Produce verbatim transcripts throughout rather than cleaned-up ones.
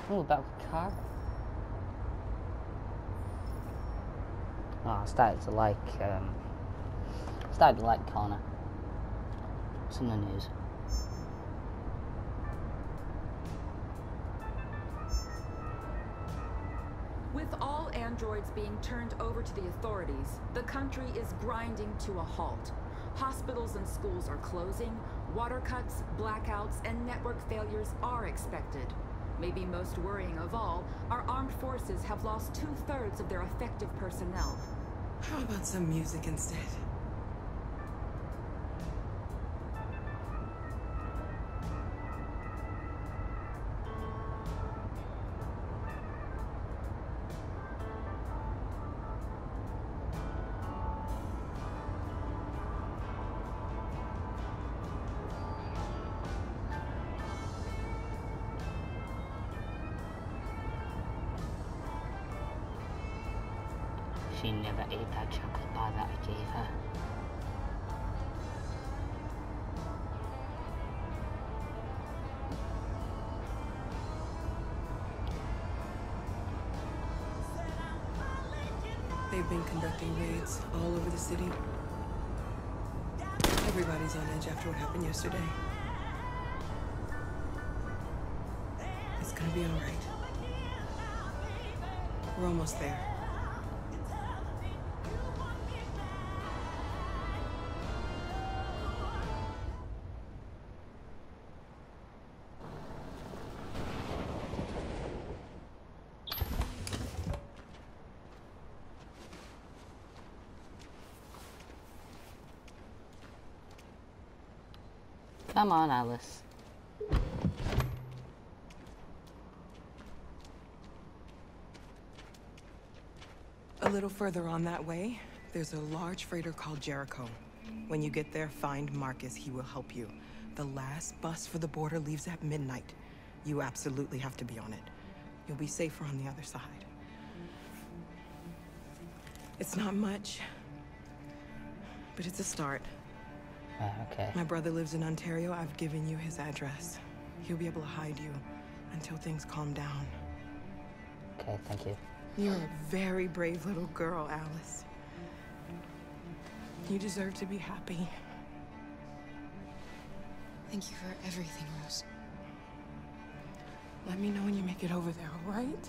Oh, back with Kara. Oh, I started to like, um, started to like Connor. What's in the news? With all androids being turned over to the authorities, the country is grinding to a halt. Hospitals and schools are closing, water cuts, blackouts, and network failures are expected. Maybe most worrying of all, our armed forces have lost two-thirds of their effective personnel. How about some music instead? She never ate that chocolate bar that I gave her. They've been conducting raids all over the city. Everybody's on edge after what happened yesterday. It's gonna be all right. We're almost there. Come on, Alice. A little further on that way, there's a large freighter called Jericho. When you get there, find Marcus. He will help you. The last bus for the border leaves at midnight. You absolutely have to be on it. You'll be safer on the other side. It's not much, but it's a start. Oh, okay. My brother lives in Ontario. I've given you his address. He'll be able to hide you until things calm down. Okay, thank you. You're a very brave little girl, Alice. You deserve to be happy. Thank you for everything, Rose. Let me know when you make it over there, all right?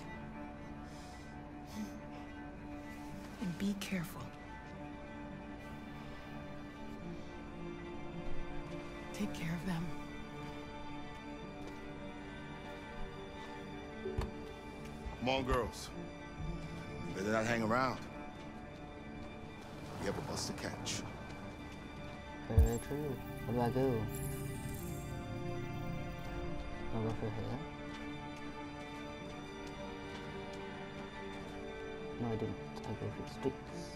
And be careful. Take care of them. Come on, girls. Better not hang around. We have a bus to catch. Very, very true. Where do I go? I'll go through here. No, I didn't. I go through the streets.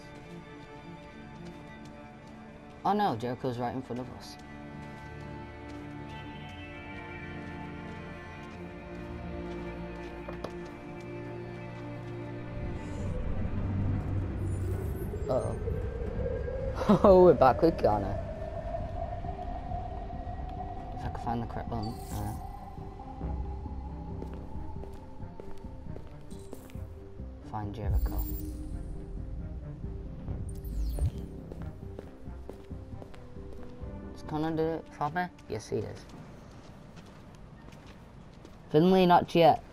Oh no, Jericho's right in front of us. Uh oh. Oh, we're back with Connor. If I can find the correct button. Uh, find Jericho. Is Connor do it for me? Yes, he is. Finley, not yet.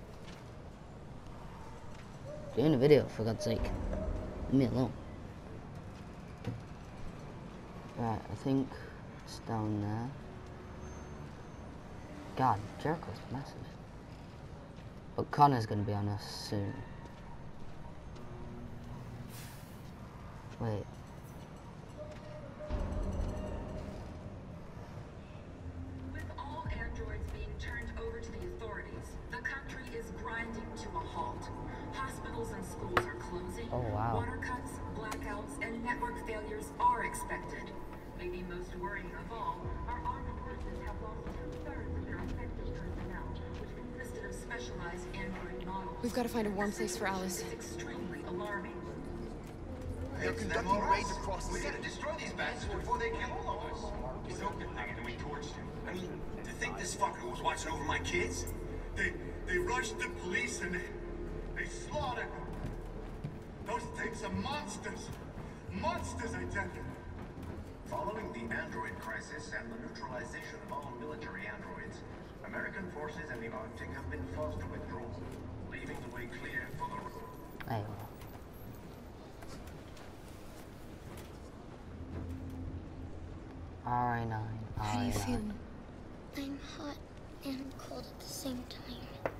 Doing a video, for God's sake. Leave me alone. Right, I think it's down there. God, Jericho's massive. But Connor's gonna be on us soon. Wait. With all androids being turned over to the authorities, the country is grinding to a halt. Hospitals and schools are closing. Oh, wow. Water cuts, blackouts, and network failures are expected. Maybe most worrying of all, our armed forces have lost two-thirds of their effective personnel, which consisted of specialized android models. We've got to find a warm place for Alice. It's extremely alarming. They're conducting raids across the city. We gotta destroy these bastards before they kill all of us. He's open thing and we torched him. I mean, to think this fucker was watching over my kids? They they rushed the police and they, they slaughtered them. Those things are monsters. Monsters, I tell you. Following the android crisis and the neutralization of all military androids, American forces in the Arctic have been forced to withdraw, leaving the way clear for the... There you are. R A nine. How do you feel? I'm hot and cold at the same time.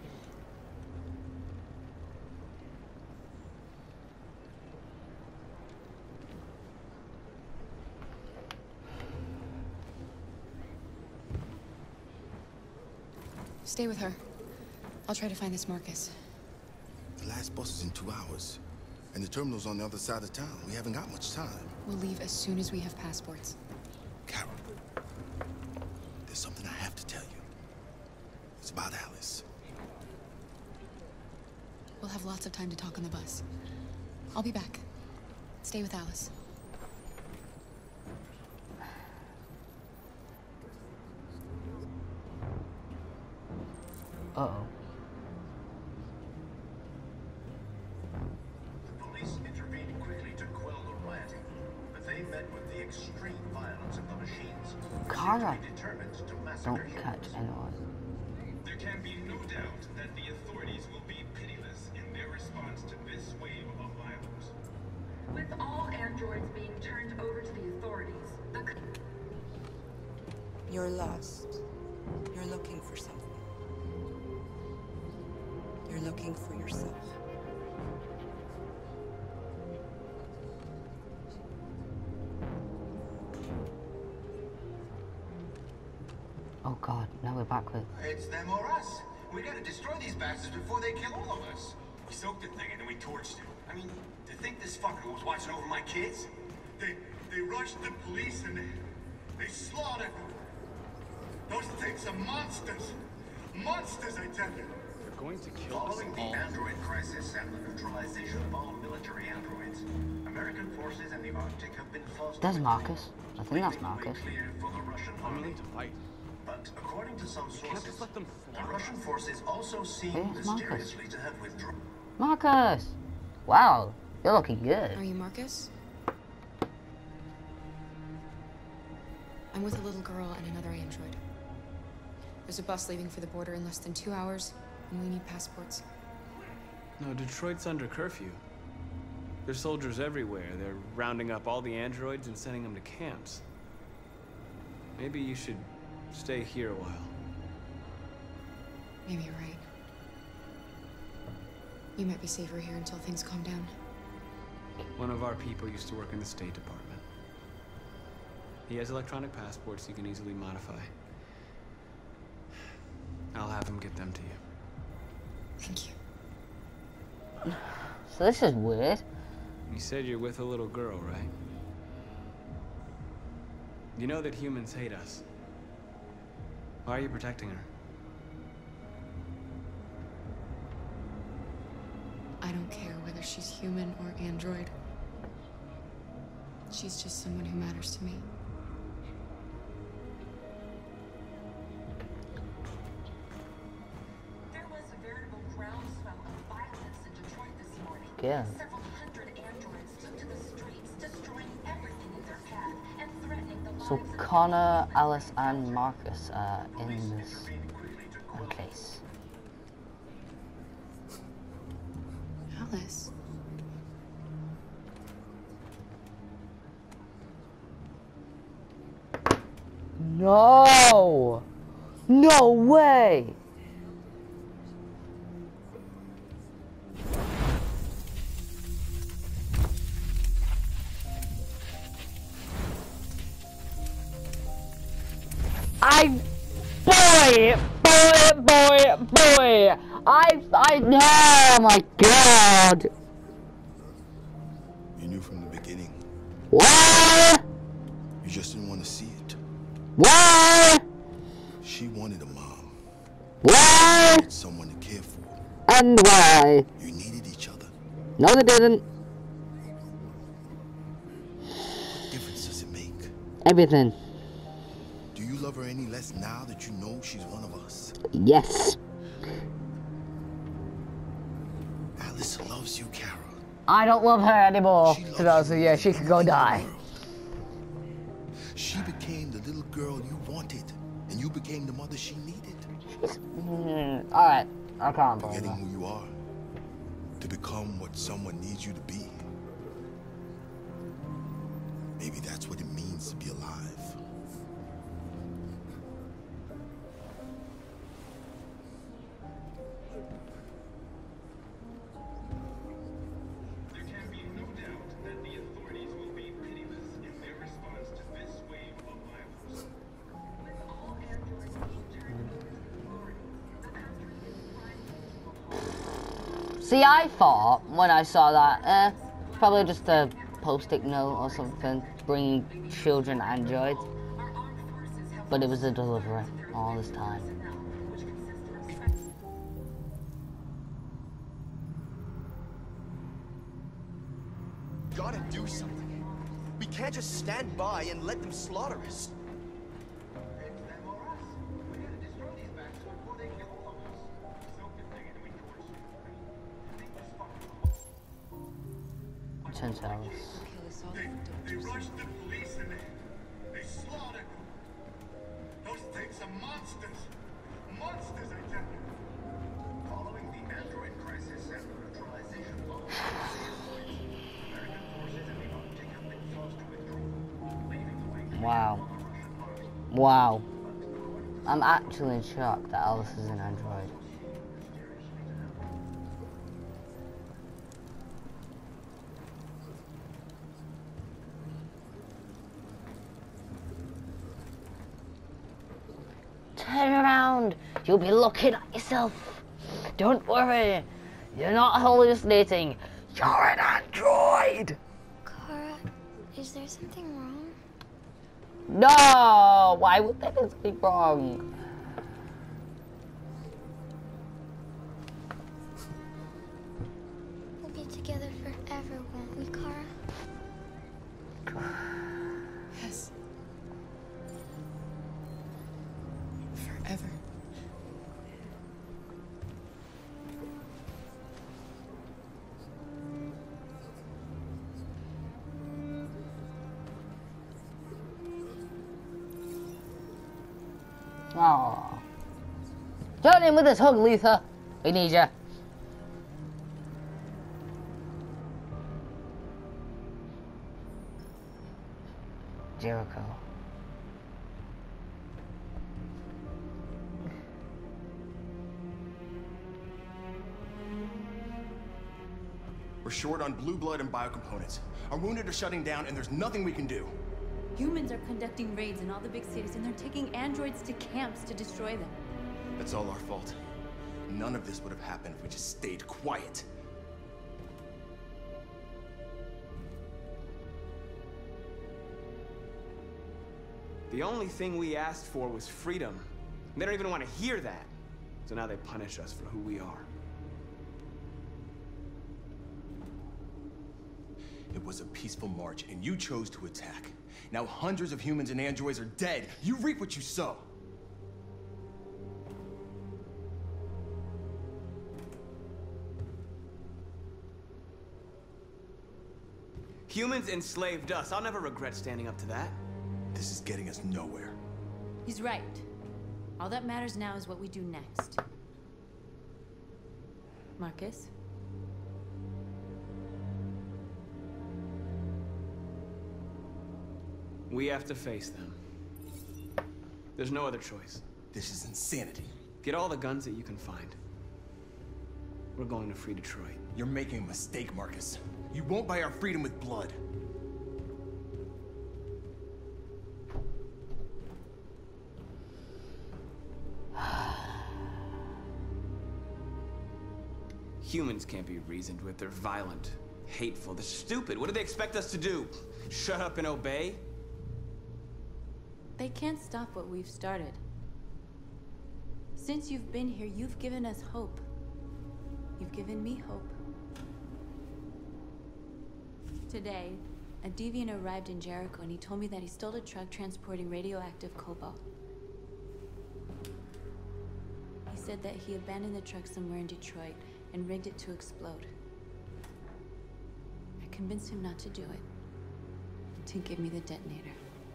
Stay with her. I'll try to find this Marcus. The last bus is in two hours. And the terminal's on the other side of town. We haven't got much time. We'll leave as soon as we have passports. Carol, there's something I have to tell you. It's about Alice. We'll have lots of time to talk on the bus. I'll be back. Stay with Alice. Uh-oh. The police intervened quickly to quell the rioting, but they met with the extreme violence of the machines, who Kara, seemed to be determined to massacre don't humans. catch anyone. There can be no doubt that the authorities will be pitiless in their response to this wave of violence. With all androids being turned over to the authorities, the... You're lost. You're looking for something. You're looking for yourself. Oh god, now we're back with... It's them or us. We gotta destroy these bastards before they kill all of us. We soaked the thing and then we torched it. I mean, to think this fucker was watching over my kids? They they rushed the police and they, they slaughtered them. Those things are monsters. Monsters, I tell you. They're going to kill us Following the all. android crisis and the neutralization of all military androids, American forces in the Arctic have been forced There's to Marcus. I think that's leaving the way Marcus. clear for the Russian I'm army. willing to fight. But according to some Can't sources, just let them the fly. Russian forces also seem Where's Marcus? mysteriously to have withdrawn. Marcus! Wow, you're looking good. Are you Marcus? I'm with a little girl and another android. There's a bus leaving for the border in less than two hours, and we need passports. No, Detroit's under curfew. There's soldiers everywhere. They're rounding up all the androids and sending them to camps. Maybe you should stay here a while. Maybe you're right. You might be safer here until things calm down. One of our people used to work in the State Department. He has electronic passports you can easily modify. I'll have him get them to you. Thank you. So this is weird. You said you're with a little girl, right? You know that humans hate us. Why are you protecting her? I don't care whether she's human or android. She's just someone who matters to me. There was a veritable groundswell of violence in Detroit this morning. Yeah. Several hundred androids took to the streets, destroying everything in their path and threatening the So lives of Connor, Alice, and Marcus are in this case. Alice? No! No way! I, boy, boy, boy, boy! I, I, oh my god! You knew from the beginning. What? You just didn't want to see it. What? She wanted a mom. What? Someone to care for. And why? You needed each other. No, they didn't. What difference does it make? Everything. Do you love her any less now that you know she's one of us? Yes. Alice loves you, Carol. I don't love her anymore. To be honest with you, she could go die. She became the little girl you wanted, and you became the mother she needed. Mm, Alright, I can't believe Forgetting that. who you are to become what someone needs you to be. Maybe that's what it means to be alive. There can be no doubt that the authorities will be pitiless in their response to this wave of violence. With all androids being turned over to the authorities, the country is grinding to a halt. See, I thought when I saw that, eh, probably just a post-it note or something, bringing children androids. But it was a delivery all this time. Gotta do something. We can't just stand by and let them slaughter us. Ten hours. They, they rushed the police and they, they slaughtered them. Those things are monsters. Monsters, I tell you. Following the android crisis and the neutralization of American forces in the Arctic have been forced to withdraw, leaving the way clear Wow. for the Russian army. Wow. I'm actually in shock that Alice is an android. Turn around. You'll be looking at yourself. Don't worry. You're not hallucinating. You're an android. Kara, is there something wrong? No. Why would there be something wrong? We'll be together forever, won't we, Kara? Yes. Forever. Aww. Join in with us, hug, Letha. We need ya. Jericho. We're short on blue blood and biocomponents. Our wounded are shutting down, and there's nothing we can do. Humans are conducting raids in all the big cities, and they're taking androids to camps to destroy them. That's all our fault. None of this would have happened if we just stayed quiet. The only thing we asked for was freedom. They don't even want to hear that. So now they punish us for who we are. It was a peaceful march, and you chose to attack. Now hundreds of humans and androids are dead. You reap what you sow. Humans enslaved us. I'll never regret standing up to that. This is getting us nowhere. He's right. All that matters now is what we do next. Marcus? We have to face them. There's no other choice. This is insanity. Get all the guns that you can find. We're going to free Detroit. You're making a mistake, Marcus. You won't buy our freedom with blood. Humans can't be reasoned with. They're violent, hateful, they're stupid. What do they expect us to do? Shut up and obey? They can't stop what we've started. Since you've been here, you've given us hope. You've given me hope. Today, a deviant arrived in Jericho and he told me that he stole a truck transporting radioactive cobalt. He said that he abandoned the truck somewhere in Detroit and rigged it to explode. I convinced him not to do it, and to give me the detonator.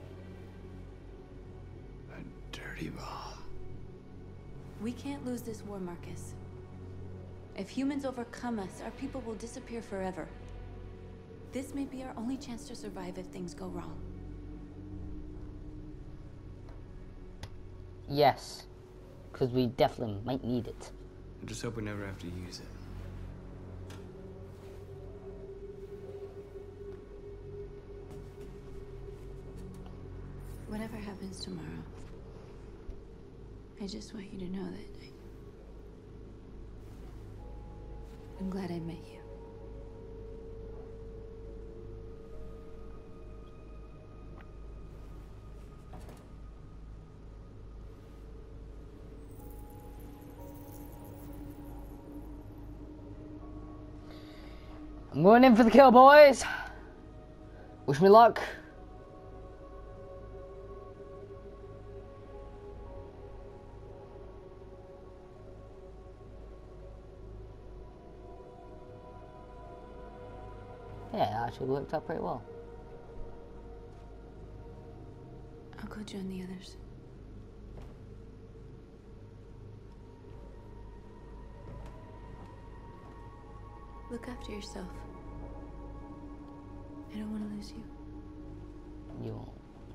A dirty bomb. We can't lose this war, Marcus. If humans overcome us, our people will disappear forever. This may be our only chance to survive if things go wrong. Yes, because we definitely might need it. I just hope we never have to use it. Whatever happens tomorrow, I just want you to know that I... I'm glad I met you. I'm going in for the kill, boys. Wish me luck. Yeah, it actually worked out pretty well. I'll go join the others. Look after yourself. I don't want to lose you. You won't.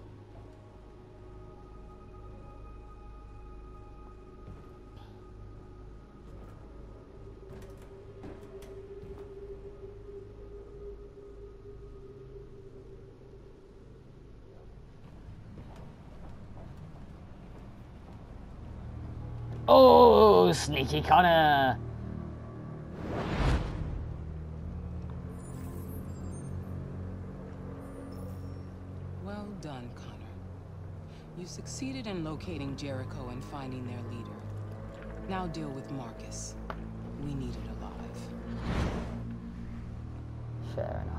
Oh, sneaky Connor! Well done, Connor. You succeeded in locating Jericho and finding their leader. Now deal with Marcus. We need it alive. Fair enough.